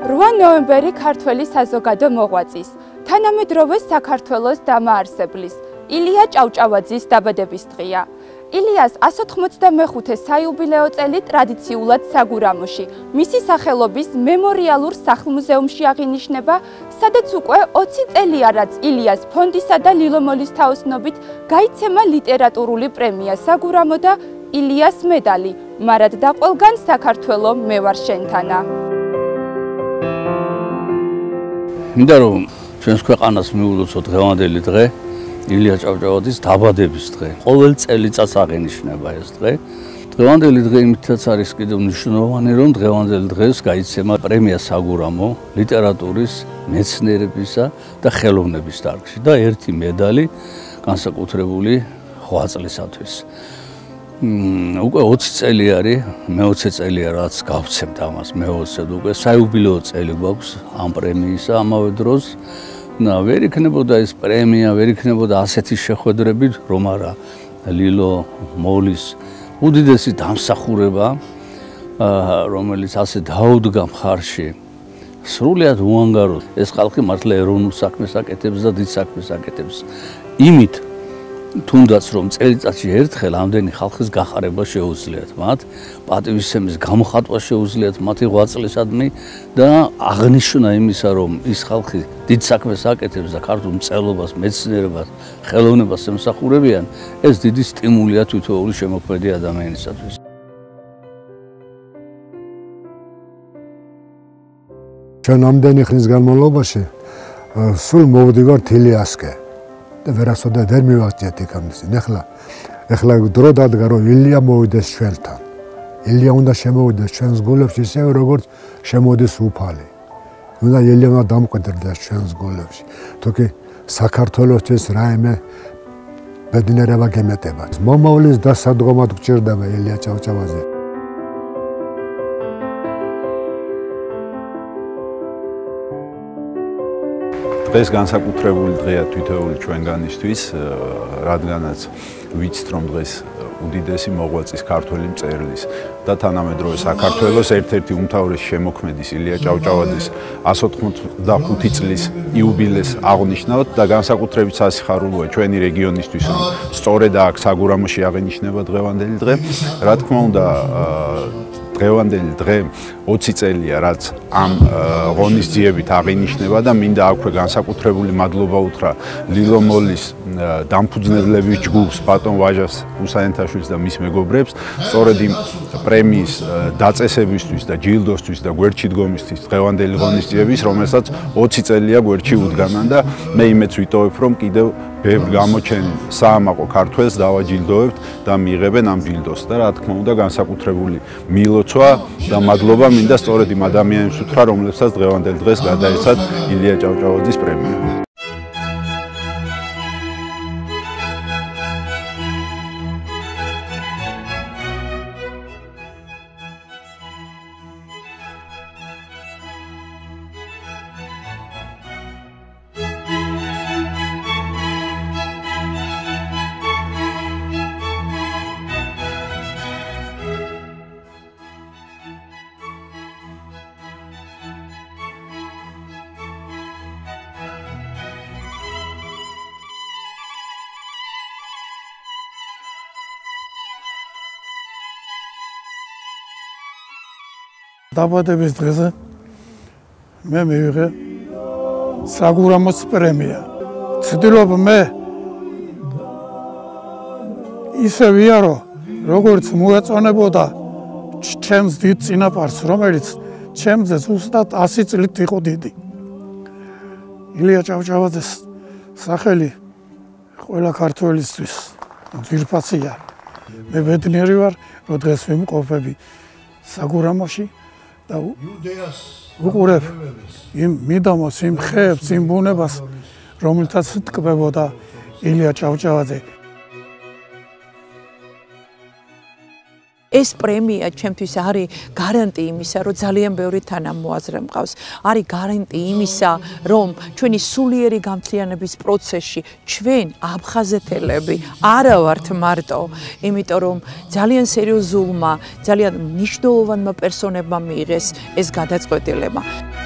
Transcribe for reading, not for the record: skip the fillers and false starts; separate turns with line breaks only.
8 ნოემბერი ქართველი საზოგადო მოღვაწის, თანამედროვე საქართველოს დამაარსებლის, ილია ჭავჭავაძის დაბადების დღეა. ილიას 185 საიუბილეო წელი ტრადიციულად საგურამოში, მისი სახელობის მემორიალურ სახლ-მუზეუმში აღინიშნება, სადაც უკვე 20 წელია, რაც ილიას ფონდისა და ლილომოლის თაოსნობით გაიცემა ლიტერატურული პრემია საგურამო და ილიას მედალი, მარად და ყველგან საქართველო მე ვარ შენთანა.
მინდა რომ ჩვენს ქვეყანას მიულოცოთ დღევანდელი დღე, ილია ჭავჭავაძის დაბადების დღე. ყოველ წელიწადს აღინიშნება ეს დღე. დღევანდელი დღე იმითაც არის კიდევ მნიშვნელოვანი, რომ დღევანდელ დღეს გაიცემა პრემია საგურამო ლიტერატურის, მეცნიერებისა და ხელოვნების დარგში და ერთი მედალი განსაკუთრებული 8 წლისათვის. უკვე 20 წელი არის, მე-20 წელია რაც გავცემთ ამას, მე-20 უკვე საიუბილეო წელი გვაქვს ამ პრემიისა ამავე დროს. ვერ იქნებოდა ეს პრემია, ვერ იქნებოდა ასეთი შეხვედრებით, რომ არა ლილო მოლის უდიდესი დამსახურება, რომელიც ასე დაუდგა მხარში. სრულიად უანგაროდ ეს ხალხი მართლა ეროვნულ საქმეს აკეთებს და დიდ საქმეს აკეთებს. იმით თუნდაც რომ წელიწადში ერთხელ ამდენი ხალხის გახარება შეუძლიათ მათ, პატივისცემის გამოხატვა შეუძლიათ მათი 8 წლისადმი და აღნიშვნა იმისა, რომ ის ხალხი დიდ საქმეს აკეთებს და ქართულ მწერლობას, მეცნიერებას, ხელოვნებას ემსახურებიან, ეს დიდი სტიმულია თითოეული შემოქმედი ადამიანისათვის.
ჩვენ ამდენი ხნის განმავლობაში სულ მოვდივართ ილიასკენ. და ვერასოდეს ვერ მივაღწიეთ იქამდე. ეხლა დრო დადგა რომ ილია მოვიდეს ჩვენთან. ილია უნდა შემოვიდეს ჩვენს გულებში ისევე როგორც შემოდის უფალი. უნდა ილია დამკვიდრდეს ჩვენს გულებში. თუკი საქართველოსთვის რაიმე ბედნიერება გემეტებათ. მომავლის დასადგომად გჭირდება ილია ჭავჭავაძე.
დღეს განსაკუთრებული დღეა თითოეული ჩვენგანისთვის, რადგანაც ვიცით რომ დღეს უდიდესი მოღვაწის ქართველი მწერლის და თანამედროვე საქართველოს ერთ-ერთი უმთავრესი შემოქმედის ილია ჭავჭავაძის 185 წლის იუბილეს აღნიშნავთ და განსაკუთრებით სასიხარულოა ჩვენი რეგიონისთვის, რომ სწორედ აქ საგურამოში აღინიშნება დღევანდელი დღე. რა თქმა უნდა, დღევანდელი დღე 20 წელია, რაც ამ ღონისძიებით აღინიშნება და მინდა აქვე განსაკუთრებული მადლობა უთხრა ლილო მოლის დამფუძნებლების ჯგუფს, ბატონ ვაჟას უსაინთაშვილს და მის მეგობრებს, სწორედ იმ პრემიის დაწესებისთვის და ჯილდოსთვის და გვერდში დგომისთვის დღევანდელი ღონისძიების, რომელსაც 20 წელია გვერდში უდგანან და მე იმეც ვიტოვებ, რომ კიდევ ბევრ გამოჩენილ საამაყო ქართველს დავაჯილდოვებთ და მიიღებენ ამ ჯილდოს და რა თქმა უნდა განსაკუთრებული მილოცვა და მადლობა მინდა სწორედ იმ ადამიანებს უთხრა, რომლებსაც დღევანდელ დღეს გადაეცათ ილია ჭავჭავაძის პრემია.
დაბადების დღეზე მე მივიღე საგურამოს პრემია. ვცდილობ მე ისე ვიარო, როგორც მოეწონებოდა ჩემს დიდ წინაპარს, რომელიც ჩემზე ზუსტად 100 წლით იყო დიდი. ილია ჭავჭავაძის სახელი ყველა ქართველისთვის ძვირფასია. მე ბედნიერი ვარ, რომ დღეს ვიმყოფები საგურამოში და უყურებ იმ მიდამოს, იმ ხეებს, იმ ბუნებას, რომელთაც ტკბებოდა ილია ჭავჭავაძე.
ეს პრემია ჩემთვის არის გარანტი იმისა, რომ ძალიან ბევრი თანამოაზრე მყავს. არის გარანტი იმისა, რომ ჩვენი სულიერი გამთლიანების პროცესში ჩვენ აფხაზეთელები არა ვართ მარტო, იმიტომ რომ ძალიან სერიოზულმა, ძალიან მნიშვნელოვანმა პერსონებმა მიიღეს ეს გადაწყვეტილება.